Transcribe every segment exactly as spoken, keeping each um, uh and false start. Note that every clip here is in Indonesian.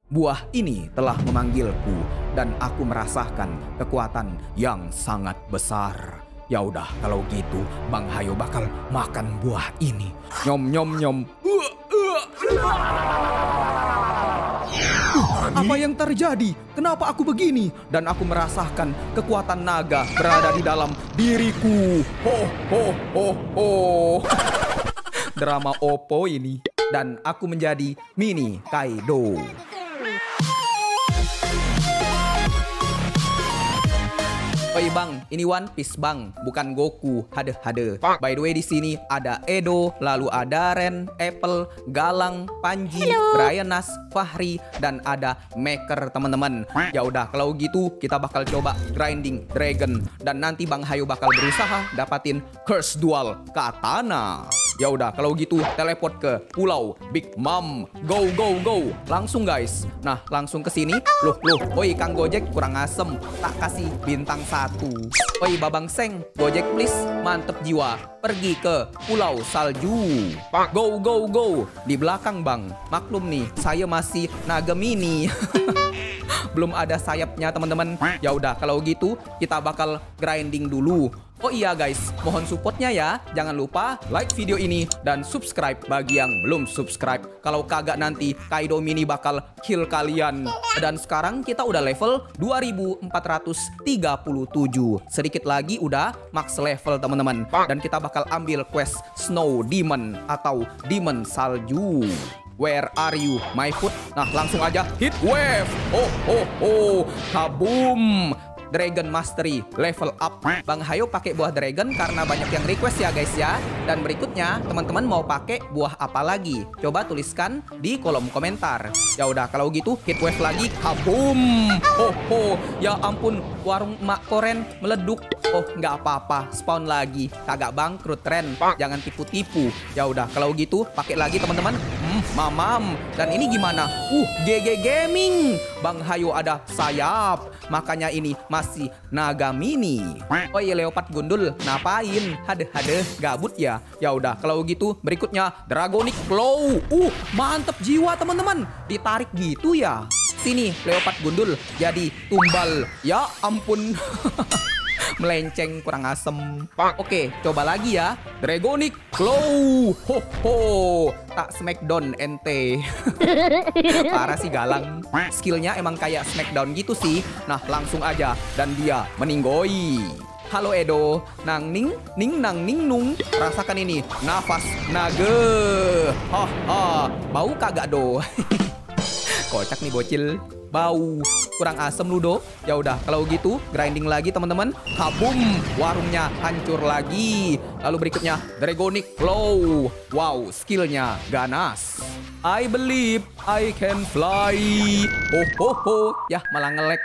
Buah ini telah memanggilku dan aku merasakan kekuatan yang sangat besar. Ya udah, kalau gitu Bang Hayo bakal makan buah ini. Nyom nyom nyom. Uh, uh. Apa yang terjadi? Kenapa aku begini? Dan aku merasakan kekuatan naga berada di dalam diriku. Ho ho ho ho. Drama opo ini. Dan aku menjadi mini Kaido. Oi bang, ini One Piece bang, bukan Goku. Hade hade. By the way di sini ada Edo, lalu ada Ren, Apple, Galang, Panji, Bryanas, Fahri, dan ada Maker teman-teman. Ya udah kalau gitu kita bakal coba grinding dragon dan nanti Bang Hayo bakal berusaha dapatin Curse Dual Katana. Ya udah kalau gitu teleport ke Pulau Big Mom. Go go go. Langsung guys. Nah, langsung ke sini. Loh loh. Oi Kang Gojek kurang asem. Tak kasih bintang satu. Oi Babang Seng, Gojek please. Mantep jiwa. Pergi ke Pulau Salju. Go go go. Di belakang Bang. Maklum nih, saya masih naga mini. Belum ada sayapnya teman-teman. Ya udah kalau gitu kita bakal grinding dulu. Oh iya guys, mohon supportnya ya. Jangan lupa like video ini dan subscribe bagi yang belum subscribe. Kalau kagak nanti Kaido Mini bakal kill kalian. Dan sekarang kita udah level dua ribu empat ratus tiga puluh tujuh. Sedikit lagi udah max level teman-teman. Dan kita bakal ambil quest Snow Demon atau Demon Salju. Where are you, my foot? Nah langsung aja hit wave. Oh oh oh, kabum. Dragon Mastery level up. Bang Hayo pakai buah dragon karena banyak yang request ya guys ya. Dan berikutnya teman-teman mau pakai buah apa lagi? Coba tuliskan di kolom komentar. Ya udah kalau gitu hit wave lagi. Kabum. Oh oh, ya ampun, warung Mak Koren meleduk. Oh nggak apa-apa, spawn lagi. Kagak bangkrut Ren. Jangan tipu-tipu. Ya udah kalau gitu pakai lagi teman-teman. Hmm, mamam. Dan ini gimana? Uh, G G Gaming. Bang Hayo ada sayap. Makanya ini masih naga mini. Oh iya Leopard Gundul, ngapain? Hade-hade, gabut ya. Ya udah kalau gitu berikutnya Dragonic Claw. Uh, mantep jiwa teman-teman. Ditarik gitu ya. Sini Leopard Gundul jadi tumbal. Ya ampun. Melenceng kurang asem. Oke, coba lagi ya. Dragonic Claw. Ho ho. Tak smackdown ente. Parah sih Galang. Skillnya emang kayak smackdown gitu sih. Nah, langsung aja dan dia meninggoi. Halo Edo, nang ning ning nang ning nung. Rasakan ini, nafas naga. Ha ha. Bau kagak do? Kocak nih bocil. Bau kurang asem ludo. Ya udah kalau gitu grinding lagi teman-teman. Kabum, warungnya hancur lagi. Lalu berikutnya Dragonic Claw. Wow, skillnya ganas. I believe I can fly. Oh ho ho. Ya malah ngelek.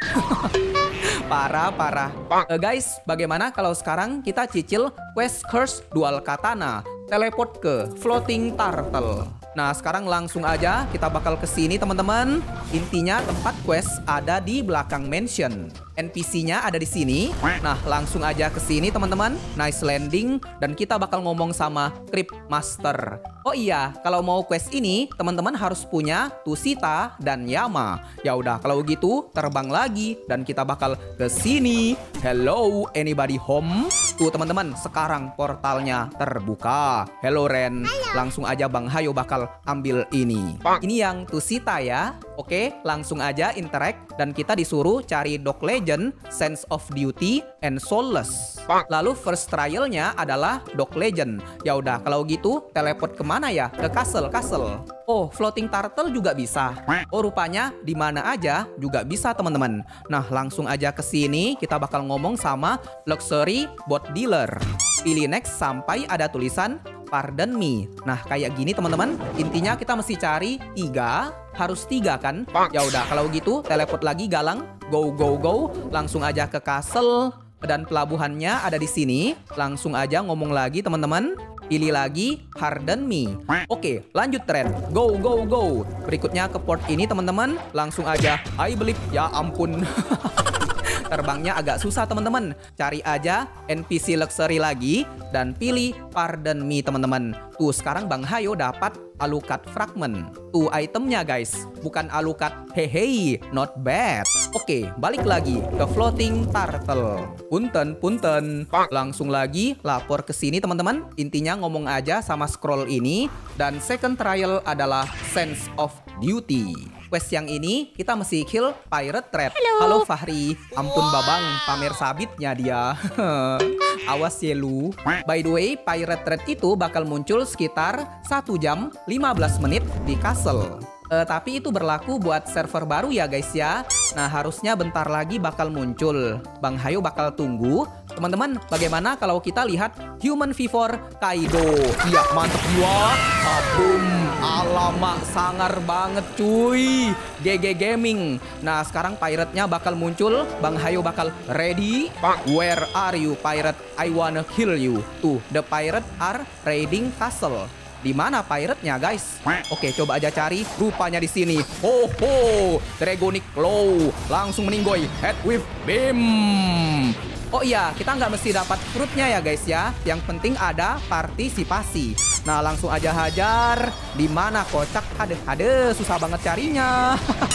Parah parah. uh, Guys, bagaimana kalau sekarang kita cicil quest Curse Dual Katana. Teleport ke Floating Turtle. Nah sekarang langsung aja kita bakal ke sini teman-teman. Intinya tempat quest ada di belakang mansion. N P C-nya ada di sini. Nah langsung aja ke sini teman-teman. Nice landing dan kita bakal ngomong sama Crypt Master. Oh iya, kalau mau quest ini teman-teman harus punya Tusita dan Yama. Ya udah kalau gitu terbang lagi dan kita bakal ke sini. Hello, anybody home? Tuh teman-teman, sekarang portalnya terbuka. Hello Ren. Langsung aja Bang Hayo bakal ambil ini. Ini yang Tusita ya. Oke, langsung aja interact dan kita disuruh cari Dog Legend, Sense of Duty, and Soulless. Lalu first trialnya adalah Dog Legend. Ya udah kalau gitu teleport kemana ya? Ke castle, castle. Oh, Floating Turtle juga bisa. Oh, rupanya di mana aja juga bisa teman-teman. Nah, langsung aja ke sini kita bakal ngomong sama Luxury Bot Dealer. Pilih next sampai ada tulisan Pardon me. Nah kayak gini teman-teman. Intinya kita mesti cari tiga. Harus tiga kan? Ya udah kalau gitu teleport lagi Galang. Go go go. Langsung aja ke castle. Dan pelabuhannya ada di sini. Langsung aja ngomong lagi teman-teman. Pilih lagi Pardon me. Oke lanjut tren. Go go go. Berikutnya ke port ini teman-teman. Langsung aja I believe. Ya ampun. terbangnya agak susah teman-teman. Cari aja N P C luxury lagi dan pilih Pardon Me teman-teman. Tuh sekarang Bang Hayo dapat Alucard fragment. Tuh itemnya guys, bukan Alucard. Hehe, not bad. Oke, balik lagi ke floating turtle. Punten, punten. Langsung lagi lapor ke sini teman-teman. Intinya ngomong aja sama scroll ini. Dan second trial adalah Sense of Duty. Quest yang ini kita mesti kill Pirate Thread. Halo, Halo Fahri. Ampun babang, pamer sabitnya dia. Awas ya lu. By the way, Pirate Thread itu bakal muncul sekitar satu jam lima belas menit di castle. Uh, tapi itu berlaku buat server baru ya guys ya. Nah harusnya bentar lagi bakal muncul. Bang Hayo bakal tunggu. Teman-teman, bagaimana kalau kita lihat Human Vivor Kaido? Iya, mantep jiwa. Kabum, alamak sangar banget cuy. G G Gaming. Nah sekarang pirate-nya bakal muncul. Bang Hayo bakal ready. Where are you pirate? I wanna kill you. Tuh, the pirate are raiding castle. Di mana pirate-nya guys? Oke, coba aja cari. Rupanya di sini. Ho ho, Dragonic Claw. Langsung meninggoy. Head with beam. Oh iya, kita nggak mesti dapat fruitnya ya guys ya. Yang penting ada partisipasi. Nah, langsung aja hajar. Di mana kocak? Aduh, aduh, susah banget carinya.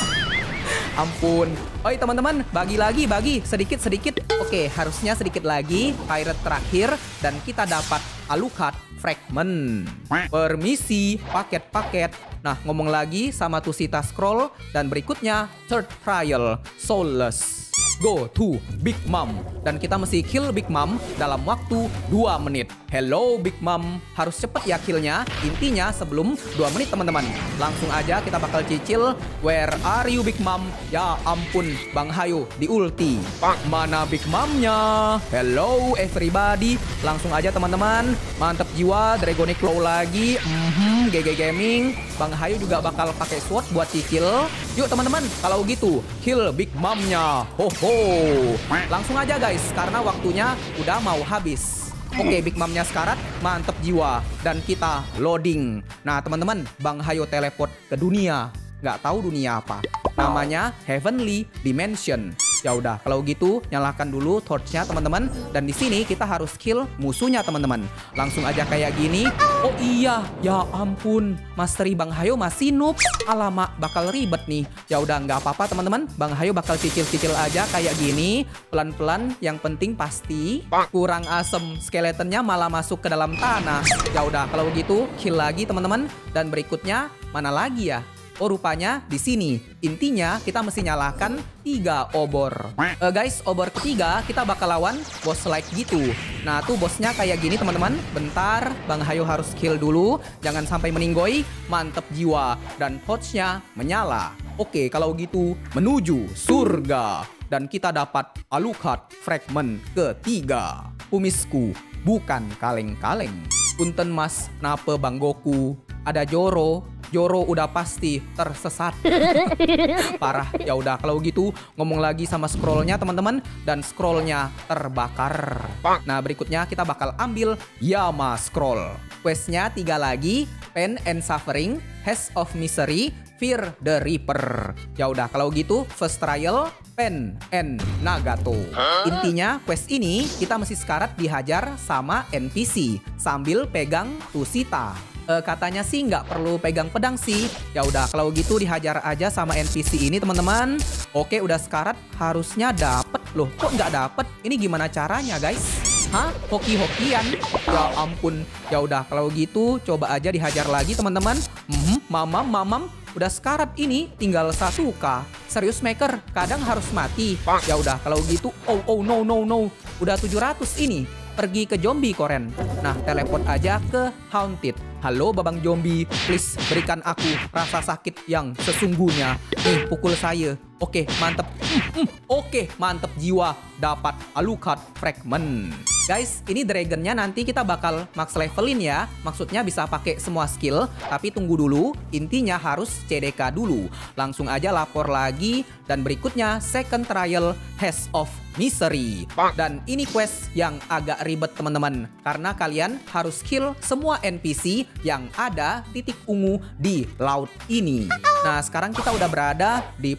Ampun. Oi teman-teman, bagi lagi, bagi sedikit-sedikit. Oke, harusnya sedikit lagi. Pirate terakhir dan kita dapat Alucard fragment. Permisi, paket-paket. Nah, ngomong lagi sama Tusita Scroll dan berikutnya third trial, Soulless. Go to Big Mom. Dan kita mesti kill Big Mom dalam waktu dua menit. Hello Big Mom. Harus cepet ya killnya. Intinya sebelum dua menit teman-teman. Langsung aja kita bakal cicil. Where are you Big Mom? Ya ampun Bang Hayo di ulti. Mana Big Mom-nya? Hello everybody. Langsung aja teman-teman. Mantep jiwa. Dragonic Claw lagi. Mm-hmm, G G Gaming. Bang Hayo juga bakal pakai sword buat cicil. Yuk teman-teman, kalau gitu kill Big Mom-nya. Ho ho. Langsung aja guys, karena waktunya udah mau habis. Oke, Big Mom-nya sekarat, mantep jiwa. Dan kita loading. Nah teman-teman, Bang Hayo teleport ke dunia. Nggak tahu dunia apa. Namanya Heavenly Dimension. Ya udah, kalau gitu nyalakan dulu torchnya teman-teman. Dan di sini kita harus kill musuhnya teman-teman. Langsung aja kayak gini. Oh iya, ya ampun, Mastery Bang Hayo masih noob. Alamak, bakal ribet nih. Ya udah nggak apa-apa teman-teman. Bang Hayo bakal cicil-cicil aja kayak gini, pelan-pelan. Yang penting pasti kurang asem. Skeletonnya malah masuk ke dalam tanah. Ya udah, kalau gitu kill lagi teman-teman. Dan berikutnya mana lagi ya? Oh rupanya di sini. Intinya kita mesti nyalakan tiga obor. Uh, guys, obor ketiga kita bakal lawan boss like gitu. Nah tuh bosnya kayak gini teman-teman. Bentar, Bang Hayo harus kill dulu. Jangan sampai meninggoy. Mantep jiwa. Dan torchnya menyala. Oke, kalau gitu menuju surga. Dan kita dapat Alucard fragment ketiga. Kumisku bukan kaleng-kaleng. Punten mas, nape Bang Goku? Ada Joro. Joro udah pasti tersesat. Parah. Ya udah kalau gitu ngomong lagi sama scrollnya teman-teman. Dan scrollnya terbakar. Nah berikutnya kita bakal ambil Yama Scroll. Questnya tiga lagi. Pain and Suffering, Haze of Misery, Fear the Reaper. Ya udah kalau gitu first trial Pain and Nagato. Intinya quest ini kita mesti sekarat dihajar sama N P C sambil pegang Tusita. Uh, katanya sih nggak perlu pegang pedang sih. Ya udah kalau gitu dihajar aja sama N P C ini teman-teman. Oke udah sekarat harusnya dapet loh. Kok nggak dapet? Ini gimana caranya guys? Hah? Hoki-hokian? Ya ampun. Ya udah kalau gitu coba aja dihajar lagi teman-teman. Hmm, mamam mamam. Udah sekarat ini tinggal satu K. Serius maker kadang harus mati. Ya udah kalau gitu. Oh oh no no no. Udah tujuh ratus ini. Pergi ke zombie koren. Nah teleport aja ke Haunted. Halo babang zombie, please berikan aku rasa sakit yang sesungguhnya. Nih pukul saya. Oke mantep. Hmm, hmm. Oke mantep jiwa. Dapat Alucard fragment. Guys, ini dragonnya nanti kita bakal max levelin ya. Maksudnya bisa pakai semua skill. Tapi tunggu dulu, intinya harus C D K dulu. Langsung aja lapor lagi. Dan berikutnya second trial Haze of Misery. Dan ini quest yang agak ribet teman-teman. Karena kalian harus kill semua N P C yang ada titik ungu di laut ini. Nah sekarang kita udah berada di portal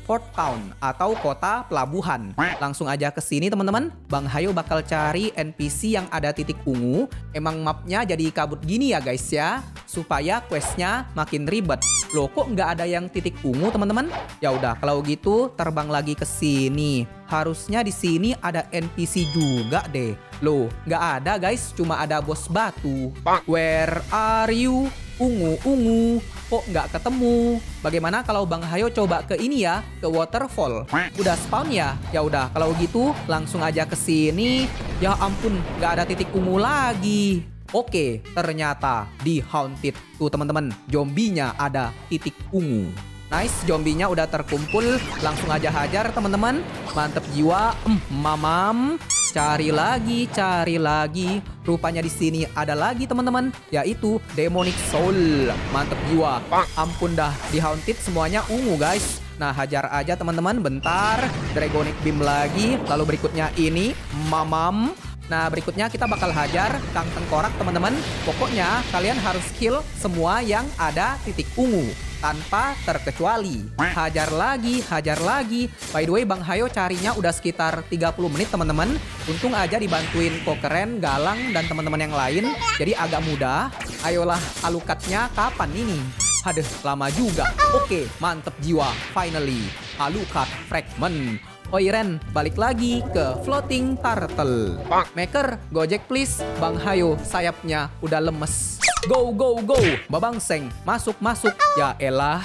Town atau kota pelabuhan. Langsung aja ke sini teman-teman. Bang Hayo bakal cari N P C yang ada titik ungu. Emang mapnya jadi kabut gini ya guys ya, supaya questnya makin ribet. Loh kok nggak ada yang titik ungu teman-teman? Ya udah kalau gitu terbang lagi ke sini. Harusnya di sini ada N P C juga deh. Loh nggak ada guys, cuma ada bos batu. Where are you? Ungu ungu. Kok nggak ketemu? Bagaimana kalau Bang Hayo coba ke ini ya, ke waterfall? Udah spawn ya? Ya udah, kalau gitu langsung aja ke sini. Ya ampun, nggak ada titik ungu lagi. Oke, ternyata di Haunted tuh teman-teman, zombinya ada titik ungu. Nice, zombinya udah terkumpul. Langsung aja hajar teman-teman. Mantep jiwa. Mm, mamam. Cari lagi, cari lagi. Rupanya di sini ada lagi teman-teman, yaitu Demonic Soul. Mantep jiwa. Ampun dah, di Haunted semuanya ungu guys. Nah hajar aja teman-teman, bentar. Dragonic Beam lagi. Lalu berikutnya ini, mamam. Nah berikutnya kita bakal hajar Kang Tengkorak teman-teman. Pokoknya kalian harus kill semua yang ada titik ungu tanpa terkecuali. Hajar lagi, hajar lagi. By the way Bang Hayo carinya udah sekitar tiga puluh menit teman-teman. Untung aja dibantuin Kokeren, Galang, dan teman-teman yang lain. Jadi agak mudah. Ayolah, Alucardnya kapan ini? Haduh, lama juga. Oke, mantep jiwa. Finally, Alucard Fragment. Oiren, balik lagi ke Floating Turtle. Maker, gojek please. Bang Hayo, sayapnya udah lemes. Go, go, go. Babang Seng, masuk, masuk. Ya elah.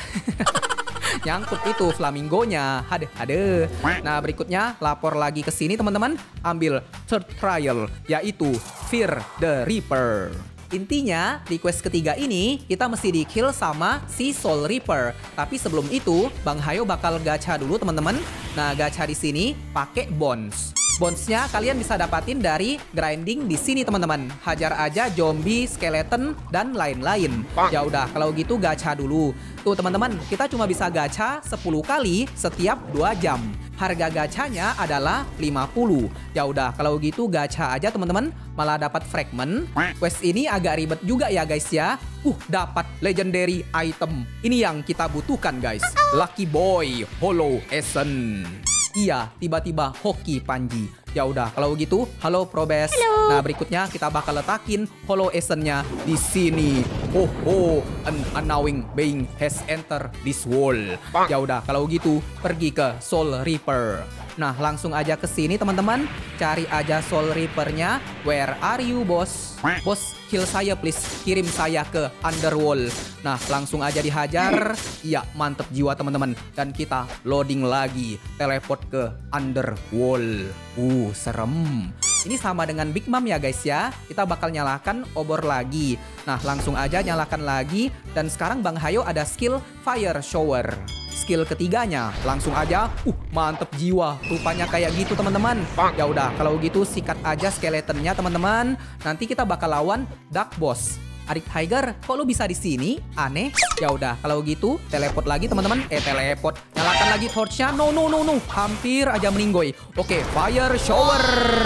Nyangkut itu flamingonya. Hade, hade. Nah, berikutnya lapor lagi ke sini teman-teman. Ambil third trial, yaitu Fear the Reaper. Intinya, di quest ketiga ini, kita mesti di-kill sama si Soul Reaper. Tapi sebelum itu, Bang Hayo bakal gacha dulu teman-teman. Nah, gacha di sini pakai bones. Bonesnya kalian bisa dapatin dari grinding di sini teman-teman. Hajar aja zombie, skeleton, dan lain-lain. Ya udah, kalau gitu gacha dulu. Tuh teman-teman, kita cuma bisa gacha sepuluh kali setiap dua jam. Harga gachanya adalah lima puluh. Ya udah, kalau gitu gacha aja teman-teman, malah dapat fragment. Quest ini agak ribet juga ya guys ya. Uh, dapat legendary item. Ini yang kita butuhkan guys. Lucky Boy Hollow Essence. Iya, tiba-tiba hoki Panji. Ya udah, kalau gitu, halo Probes. Nah, berikutnya kita bakal letakin Hollow Essence-nya di sini. Oh, oh, an unknowing being has entered this world. Ya udah, kalau gitu, pergi ke Soul Reaper. Nah, langsung aja ke sini teman-teman. Cari aja Soul Reaper-nya. Where are you, bos? Bos, kill saya please. Kirim saya ke Underworld. Nah, langsung aja dihajar. Iya, mantep jiwa teman-teman. Dan kita loading lagi. Teleport ke Underworld. Uh, serem. Ini sama dengan Big Mom ya guys ya. Kita bakal nyalakan obor lagi. Nah, langsung aja nyalakan lagi. Dan sekarang Bang Hayo ada skill Fire Shower. Skill ketiganya langsung aja, uh mantep jiwa, rupanya kayak gitu teman-teman. Ya udah, kalau gitu sikat aja skeletonnya teman-teman. Nanti kita bakal lawan Dark Boss. Adik Tiger, kok lu bisa di sini? Aneh. Ya udah, kalau gitu teleport lagi teman-teman. Eh teleport, nyalakan lagi torchnya. No no no no, hampir aja meninggoy. Oke, Fire Shower.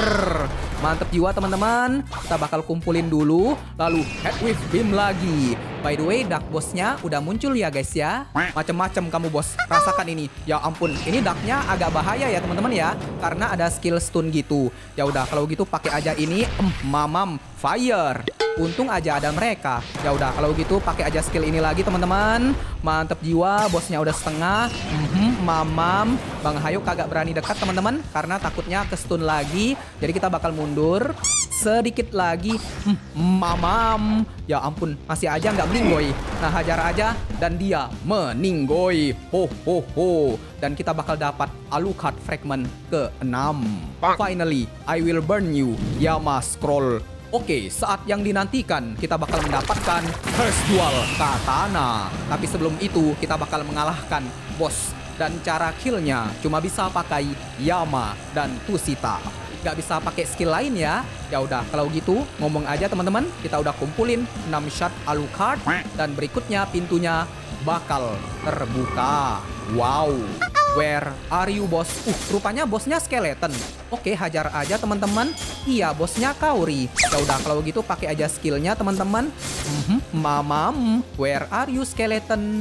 Mantep jiwa teman-teman. Kita bakal kumpulin dulu, lalu Head with Beam lagi. By the way, Dark Boss-nya udah muncul ya guys ya. Macem-macem kamu bos, rasakan ini. Ya ampun, ini Dark-nya agak bahaya ya teman-teman ya, karena ada skill stun gitu. Ya udah, kalau gitu pakai aja ini. Mm, mamam Fire. Untung aja ada mereka. Ya udah, kalau gitu pakai aja skill ini lagi teman-teman. Mantep jiwa, bosnya udah setengah. Mm-hmm, mamam. Bang Hayo kagak berani dekat teman-teman, karena takutnya ke stun lagi. Jadi kita bakal mundur sedikit lagi. Mm, mamam. Ya ampun, masih aja nggak meninggoy. Nah, hajar aja dan dia meninggoy. Ho ho ho. Dan kita bakal dapat Alucard Fragment ke enam. Finally, I will burn you, Yama Scroll. Oke, saat yang dinantikan, kita bakal mendapatkan First Dual Katana. Tapi sebelum itu, kita bakal mengalahkan bos. Dan cara killnya cuma bisa pakai Yama dan Tushita. Gak bisa pakai skill lain ya. Ya udah, kalau gitu ngomong aja teman-teman. Kita udah kumpulin enam shot Alucard. Dan berikutnya pintunya bakal terbuka. Wow. Where are you, bos? Uh, rupanya bosnya skeleton. Oke, hajar aja teman-teman. Iya, bosnya Kauri. Ya udah, kalau gitu pakai aja skillnya teman-teman. Mm-hmm, mamam. Where are you, skeleton?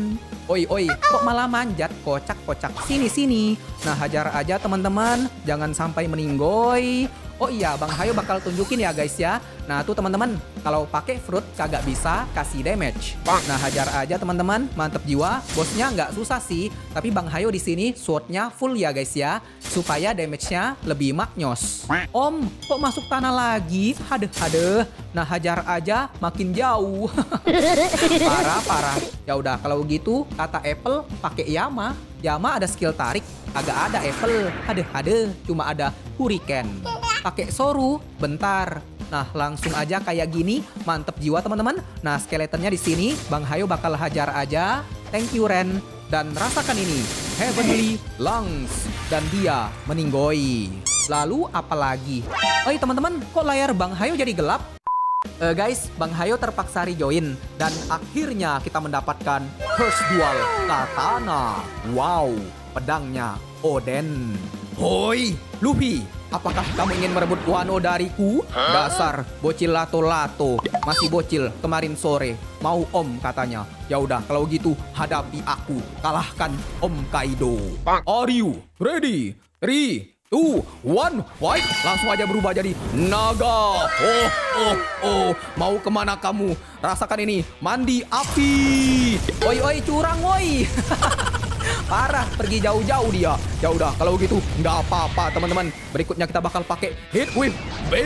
Oi, oi, kok malah manjat? Kocak, kocak. Sini, sini. Nah, hajar aja teman-teman. Jangan sampai meninggoy. Oh iya, Bang Hayo bakal tunjukin ya guys ya. Nah tuh teman-teman, kalau pakai fruit kagak bisa kasih damage. Nah hajar aja teman-teman, mantep jiwa. Bosnya nggak susah sih, tapi Bang Hayo di sini swordnya full ya guys ya, supaya damage-nya lebih maknyos. Om, kok masuk tanah lagi? Hadeh, hadeh. Nah hajar aja, makin jauh. Parah, parah. Ya udah kalau gitu kata Apple pakai Yama. Yama ada skill tarik, agak ada Apple. Hadeh, hadeh. Cuma ada Hurricane. Pakai Soru, bentar. Nah, langsung aja kayak gini, mantep jiwa teman-teman. Nah, skeletonnya di sini, Bang Hayo bakal hajar aja. Thank you Ren. Dan rasakan ini, Heavenly Lungs. Dan dia meninggoy. Lalu apa lagi? Oh iya teman-teman, kok layar Bang Hayo jadi gelap? Uh, guys, Bang Hayo terpaksa rejoin. Dan akhirnya kita mendapatkan Curse Dual Katana. Wow, pedangnya Oden. Hoi, Luffy, apakah kamu ingin merebut Wano dariku? Dasar bocil lato-lato, masih bocil kemarin sore. Mau Om katanya. Ya udah kalau gitu hadapi aku, kalahkan Om Kaido. Are you ready? three, two, one, fight! Langsung aja berubah jadi naga. Oh, oh, oh. Mau kemana kamu? Rasakan ini, mandi api. Oi, oi, curang, woi. Parah, pergi jauh-jauh dia. Ya udah, kalau gitu nggak apa-apa teman-teman. Berikutnya kita bakal pakai Hit Whip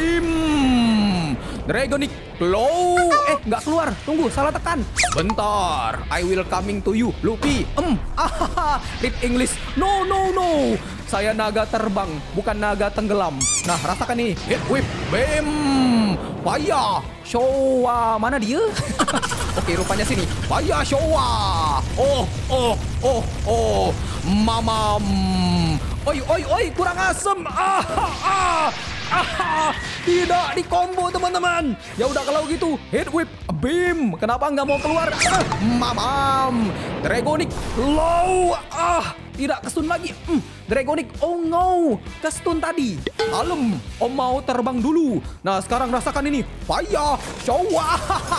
Beam Dragonic Claw. Eh, nggak keluar. Tunggu, salah tekan. Bentar, I will coming to you, Luffy. Em, ah, Rip English. No, no, no. Saya naga terbang, bukan naga tenggelam. Nah, rasakan nih, Hit Whip Beam Fire Showa. Mana dia? Oke, rupanya sini. Fire Showa. Oh, oh, oh, oh. Mamam. Oi, oi, oi, kurang asem. Ah, ah, ah. Tidak di combo teman-teman. Ya udah kalau gitu, Hit Whip Beam. Kenapa nggak mau keluar? Ah, mamam. Dragonic Claw. Ah, tidak kestun lagi. Hmm, Dragonic, oh no, kestun tadi. Kalem, Om mau terbang dulu. Nah sekarang rasakan ini, Fire Showa.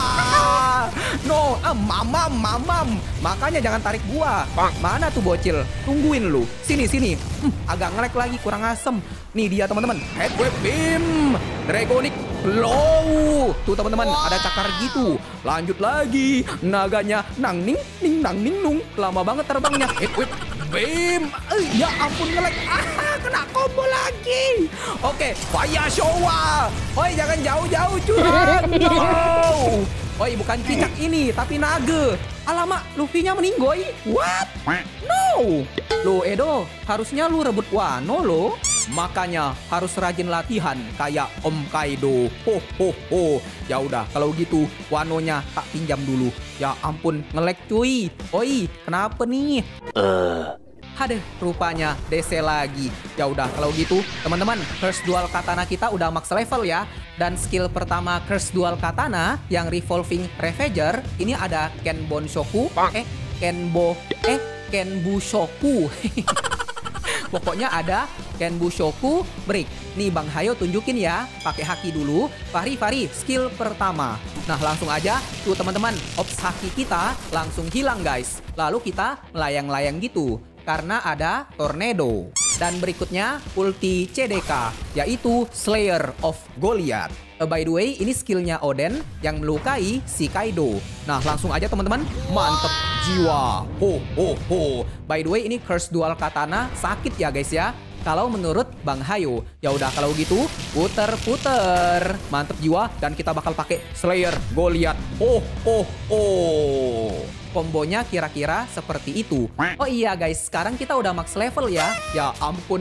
No, ah, mamam, mamam. Makanya jangan tarik gua. Mana tuh bocil? Tungguin lu. Sini, sini. Hmm, agak nge-lag lagi, kurang asem. Nih dia teman-teman, Head Whip Beam Dragonic Claw. Tuh teman-teman, ada cakar gitu. Lanjut lagi, naganya nang ning ning nang ning nung. Lama banget terbangnya. Head Whip Beam. Eh, ya ampun nge-lag. Ah, kena combo lagi. Oke, Fire Showa. Oi, jangan jauh-jauh curang. No. Oi, bukan cicak ini, tapi naga. Alamak, Luffy-nya meninggoy. What? No. Lo Edo, harusnya lu rebut Wano lo. Makanya harus rajin latihan kayak Om Kaido. Ho ho ho. Ya udah, kalau gitu Wanonya tak pinjam dulu. Ya ampun, nge-lag cuy. Oi, kenapa nih? Uh. Hadeh, rupanya D C lagi. Ya udah, kalau gitu teman-teman, Curse Dual Katana kita udah max level ya. Dan skill pertama Curse Dual Katana yang Revolving Ravager, ini ada Kenbon Shoku, eh Kenbo, eh Kenbushoku. Pokoknya ada Kenbushoku Break. Nih Bang Hayo tunjukin ya, pakai haki dulu. Fahri, Fahri, skill pertama. Nah langsung aja tuh teman-teman, ops haki kita langsung hilang guys. Lalu kita melayang-layang gitu karena ada tornado. Dan berikutnya ulti C D K, yaitu Slayer of Goliath. Uh, by the way, ini skillnya Oden yang melukai si Kaido. Nah langsung aja teman-teman, mantep jiwa. Ho ho ho. By the way, ini Curse Dual Katana sakit ya guys ya. Kalau menurut Bang Hayo. Ya udah kalau gitu puter-puter. Mantep jiwa, dan kita bakal pakai Slayer Goliath. Oh oh oh. Kombonya kira-kira seperti itu. Oh iya guys, sekarang kita udah max level ya. Ya ampun.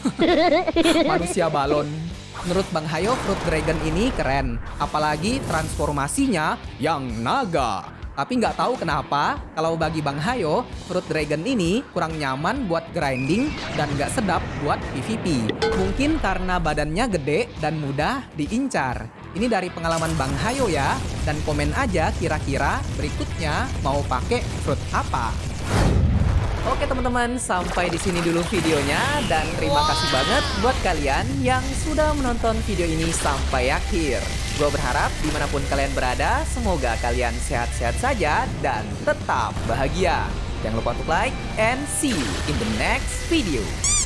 Manusia balon. Menurut Bang Hayo, Fruit Dragon ini keren. Apalagi transformasinya yang naga. Tapi nggak tahu kenapa, kalau bagi Bang Hayo, Fruit Dragon ini kurang nyaman buat grinding dan nggak sedap buat P V P. Mungkin karena badannya gede dan mudah diincar. Ini dari pengalaman Bang Hayo ya. Dan komen aja kira-kira berikutnya mau pakai fruit apa. Oke teman-teman, sampai di sini dulu videonya. Dan terima kasih banget buat kalian yang sudah menonton video ini sampai akhir. Gue berharap dimanapun kalian berada, semoga kalian sehat-sehat saja dan tetap bahagia. Jangan lupa untuk like and see you in the next video.